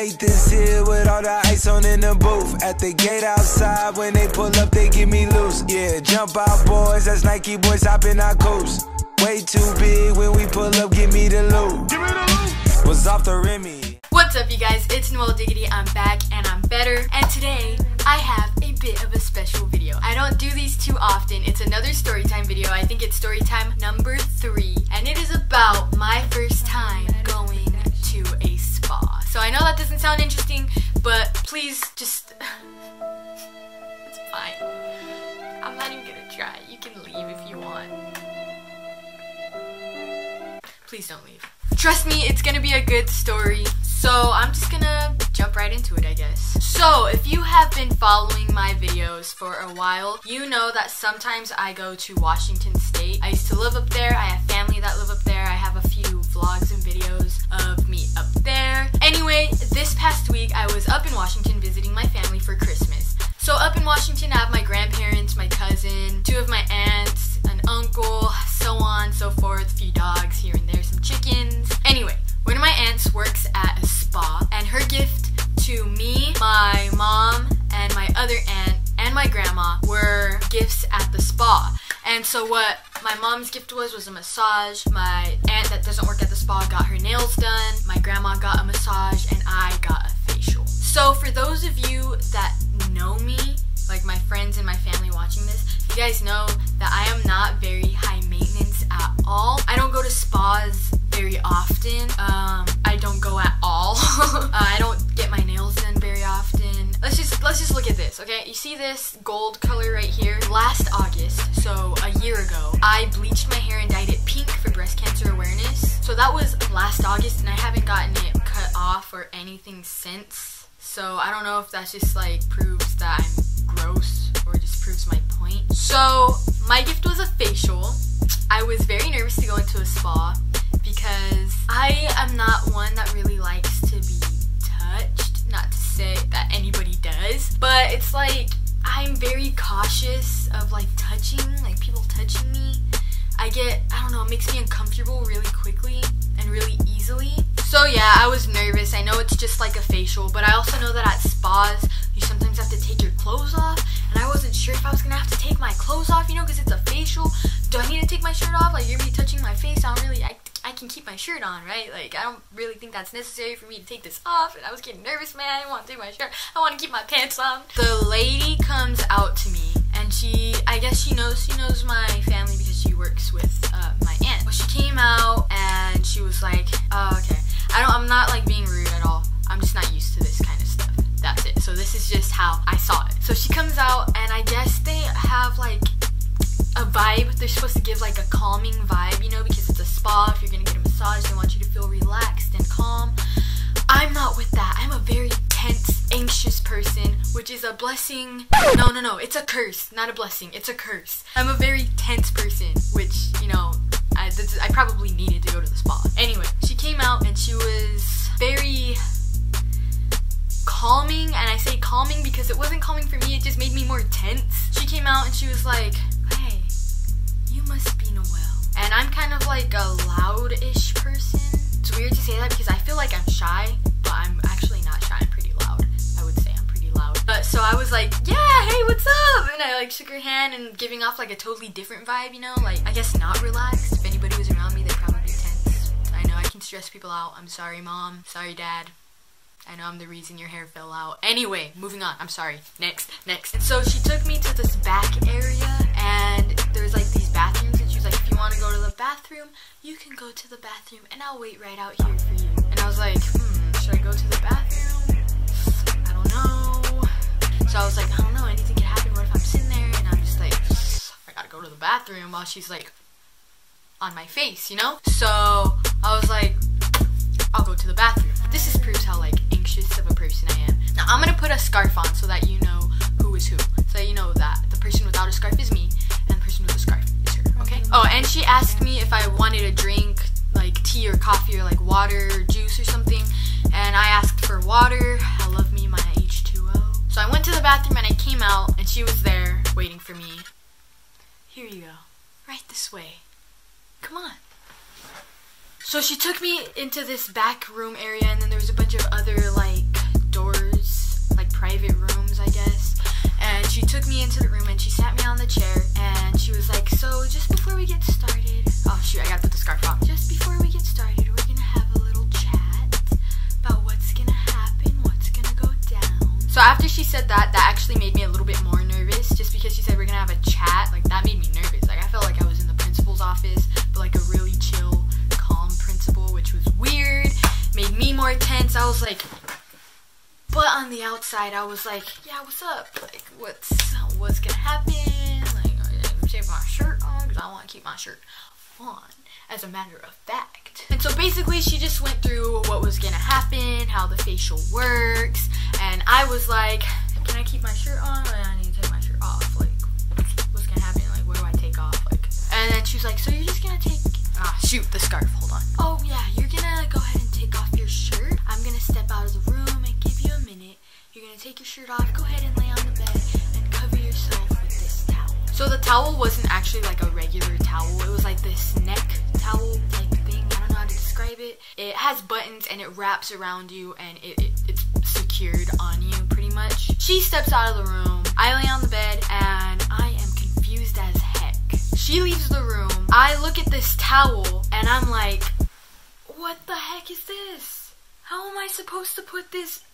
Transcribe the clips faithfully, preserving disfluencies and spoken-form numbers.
hate this here with all the ice on in the booth. At the gate outside, when they pull up, they give me loose. Yeah, jump out, boys, that's Nike boys hopping our coast. Way too big when we pull up, give me the loot. Give me the loot. Was off the Remy. What's up, you guys? It's Noel Diggity. I'm back and I'm better. And today I have a bit of a special video. I don't do these too often. It's another storytime video. I think it's storytime number three, and it is about my first time going to a spa. So I know that doesn't sound interesting, but please just it's fine. I'm not even gonna try. You can leave if you want. Please don't leave. Trust me, it's gonna be a good story. So I'm just gonna jump right into it, I guess. So if you have been following my videos for a while, you know that sometimes I go to Washington State. I used to live up there. I have family that live up there. I have a few vlogs and videos of me up there. Anyway, this past week I was up in Washington visiting my family for Christmas. So up in Washington I have my grandparents, my cousin, two of my aunts, an uncle, so on, so forth, a few dogs here and there, some chickens. Anyway, one of my aunts works at a spa, and her gift to me, my mom, and my other aunt, and my grandma were gifts at the spa. And so what my mom's gift was, was a massage. My aunt that doesn't work at the spa got her nails done. My grandma got a massage, and I got a facial. So for those of you that know me, like my friends and my family watching this, you guys know that I am not very high maintenance at all. I don't go to spas very often. Um, I don't go at all. uh, I don't get my nails done very often. Let's just let's just look at this, okay? You see this gold color right here? Last August, so a year ago, I bleached my hair and dyed it pink for breast cancer awareness. So that was last August, and I haven't gotten it cut off or anything since. So I don't know if that just like proves that I'm gross or just proves my point. So my gift was a facial. I was very nervous to go into a spa because I am not one that really likes to be touched. Not to say that anybody does, but it's like I'm very cautious of like touching, like people touching me. I get, I don't know, it makes me uncomfortable really quickly and really easily. So yeah, I was nervous. I know it's just like a facial, but I also know that at spas, you sometimes have to take your clothes off, and I wasn't sure if I was gonna have to take my clothes off, you know, because it's a facial. Do I need to take my shirt off? Like, you're gonna be touching my face. I don't really, I, I can keep my shirt on, right? Like, I don't really think that's necessary for me to take this off, and I was getting nervous, man. I didn't want to take my shirt. I want to keep my pants on. The lady comes out to me, and she, I guess she knows, she knows my family because she works with uh, my aunt. Well, she came out, and she was like, oh, okay. I don't, I'm not, like, being rude at all. I'm just not used to this kind of stuff. That's it. So this is just how I saw it. So she comes out, and I guess they have, like, a vibe. They're supposed to give, like, a calming vibe, you know, because it's a spa. If you're gonna get a massage, they want you to feel relaxed and calm. I'm not with that. I'm a very tense, anxious person, which is a blessing. No, no, no. It's a curse, not a blessing. It's a curse. I'm a very tense person, which, you know, I, this, I probably needed to go to the spa. Anyway, she came out, and she was very calming, and I say calming because it wasn't calming for me, it just made me more tense. She came out and she was like, hey, you must be Noel. And I'm kind of like a loud-ish person. It's weird to say that because I feel like I'm shy, but I'm actually not shy. I'm pretty loud. I would say I'm pretty loud. But so I was like, yeah, hey, what's up? And I like shook her hand and giving off like a totally different vibe, you know? Like, I guess not relaxed. If anybody was around me, they'd probably be tense. I know I can stress people out. I'm sorry, Mom. Sorry, Dad. I know I'm the reason your hair fell out. Anyway, moving on. I'm sorry. Next, next. And so she took me to this back area, and there's like these bathrooms, and she was like, if you want to go to the bathroom, you can go to the bathroom, and I'll wait right out here for you. And I was like, hmm, should I go to the bathroom? I don't know. So I was like, I don't know, anything could happen. What if I'm sitting there, and I'm just like, I gotta go to the bathroom while she's like on my face, you know? So I was like, I'll go to the bathroom. This is proves how like anxious of a person I am. Now I'm gonna put a scarf on so that you know who is who. So that you know that the person without a scarf is me and the person with a scarf is her, okay? Oh, and she asked me if I wanted a drink, like tea or coffee or like water or juice or something. And I asked for water. I love me my H two O. So I went to the bathroom and I came out and she was there waiting for me. Here you go. Right this way. Come on. So she took me into this back room area, and then there was a bunch of other like doors, like private rooms, I guess. And she took me into the room and she sat me on the chair and she was like, so just before we get started, oh shoot, I gotta put the scarf on. Just before we get started, we're gonna have a little chat about what's gonna happen, what's gonna go down. So after she said that, that actually made me a little bit more nervous, just because she said we're gonna have a chat. Like, that made me nervous. Like, I felt like I was in the principal's office, but like a really chill, calm principal, which was weird, made me more tense. I was like, but on the outside, I was like, yeah, what's up? Like, what's what's gonna happen? Like, I'm taking my shirt on because I want to keep my shirt on, as a matter of fact. And so basically, she just went through what was gonna happen, how the facial works, and I was like, can I keep my shirt on, or I need to take my shirt off? Like, what's gonna happen? Like, what do I take off? Like, and then she was like, so you're just gonna take, ah, shoot, the scarf, hold on. Oh yeah, you're gonna go ahead and take off your shirt. I'm gonna step out of the room and give you a minute. You're gonna take your shirt off, go ahead and lay on the bed and cover yourself with this towel. So the towel wasn't actually like a regular towel. It was like this neck towel type thing. I don't know how to describe it. It has buttons and it wraps around you and it, it, it's secured on you pretty much. She steps out of the room. I lay on the bed and I am confused as heck. She leaves the room. I look at this towel and I'm like, what the heck is this? How am I supposed to put this?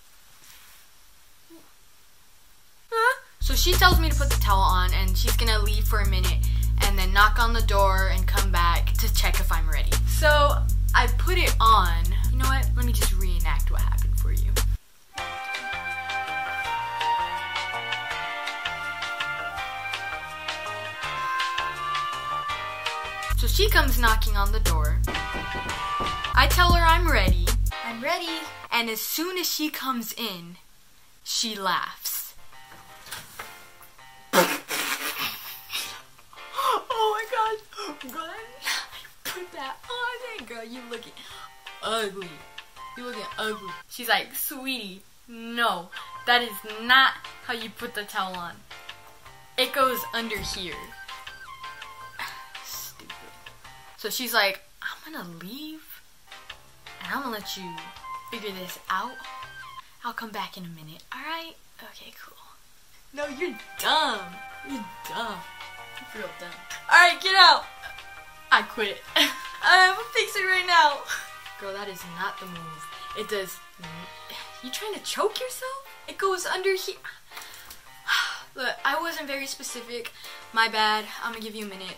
Huh? So she tells me to put the towel on and she's gonna leave for a minute and then knock on the door and come back to check if I'm ready. So I put it on. You know what? Let me just reenact what happened for you. So she comes knocking on the door. I tell her I'm ready. I'm ready. And as soon as she comes in, she laughs. Oh my gosh, girl, put that on there, girl, you looking ugly. You looking ugly. She's like, sweetie, no, that is not how you put the towel on. It goes under here. Stupid. So she's like, I'm gonna leave and I'm gonna let you figure this out. I'll come back in a minute, alright? Okay, cool. No, you're dumb. You're dumb. You're real dumb. Alright, get out. I quit. I'm gonna fix it right now. Girl, that is not the move. It does. You trying to choke yourself? It goes under here. Look, I wasn't very specific. My bad. I'm gonna give you a minute.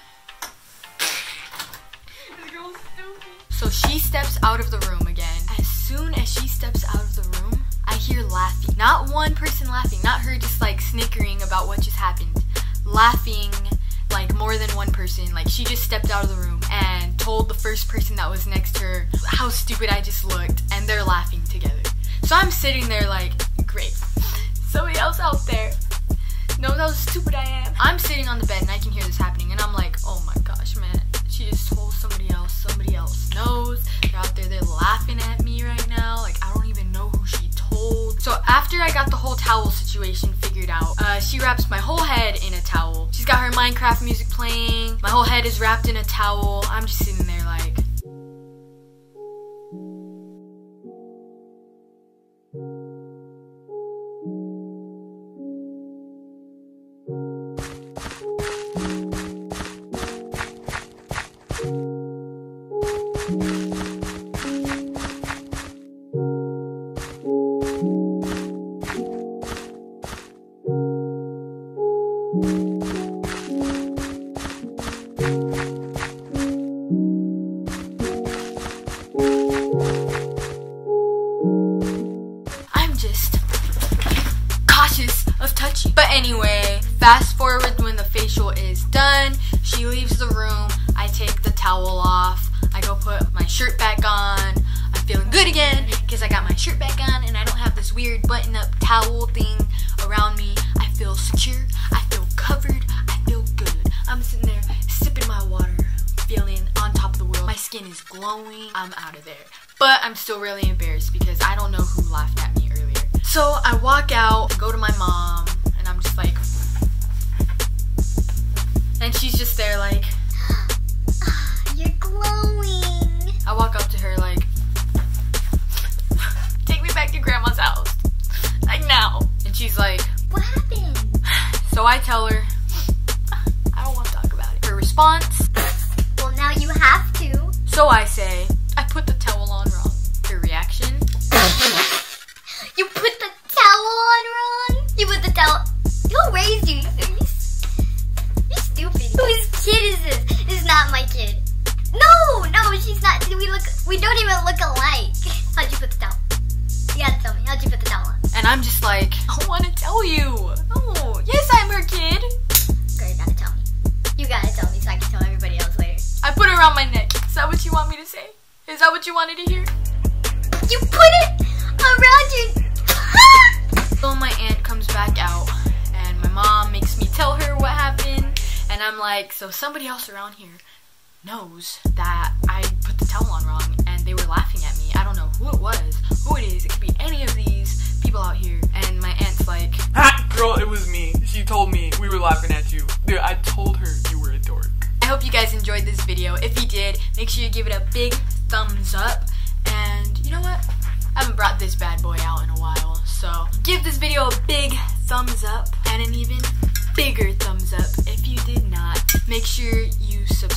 This girl's stupid. So she steps out of the room again. As soon as she steps out of the room, I hear laughing. Not one person laughing. Not her just like snickering about what just happened. Laughing like more than one person. Like, she just stepped out of the room and told the first person that was next to her how stupid I just looked, and they're laughing together. So I'm sitting there like, great, somebody else out there knows how stupid I am. I'm sitting on the bed and I can hear this happening and I'm like, oh my gosh, man, she just told somebody else, somebody else knows. They're out there, they're laughing at me right now. Like, I don't even know who she told. So after I got the whole towel situation figured out, uh, she wraps my whole head in a towel. She's got her Minecraft music playing. My whole head is wrapped in a towel. I'm just sitting there like... But anyway, fast forward when the facial is done, she leaves the room, I take the towel off, I go put my shirt back on, I'm feeling good again because I got my shirt back on and I don't have this weird button up towel thing around me. I feel secure, I feel covered, I feel good. I'm sitting there sipping my water, feeling on top of the world. My skin is glowing, I'm out of there. But I'm still really embarrassed because I don't know who laughed at me earlier. So I walk out, go to my mom, and I'm just like, and she's just there like, you're glowing. I walk up to her like, take me back to grandma's house. Like now. And she's like, what happened? So I tell her, I don't want to talk about it. Her response, well, now you have to. So I say, I put the towel on wrong. Her reaction, you put the towel on wrong? You put the towel... Who raised you? You're stupid. Whose kid is this? This is not my kid. No, no, she's not. We look. We don't even look alike. How'd you put the towel? You gotta tell me. How'd you put the towel on? And I'm just like, I want to tell you. Oh, yes, I'm her kid. Girl, you gotta tell me. You gotta tell me so I can tell everybody else later. I put it around my neck. Is that what you want me to say? Is that what you wanted to hear? You put it around your... So my aunt comes back out, and my mom makes me tell her what happened, and I'm like, so somebody else around here knows that I put the towel on wrong, and they were laughing at me. I don't know who it was, who it is. It could be any of these people out here. And my aunt's like, ha! Girl, it was me. She told me we were laughing at you. Dude, I told her you were a dork. I hope you guys enjoyed this video. If you did, make sure you give it a big thumbs up. And you know what? I haven't brought this bad boy out in a while. So give this video a big thumbs up and an even bigger thumbs up if you did not. Make sure you subscribe.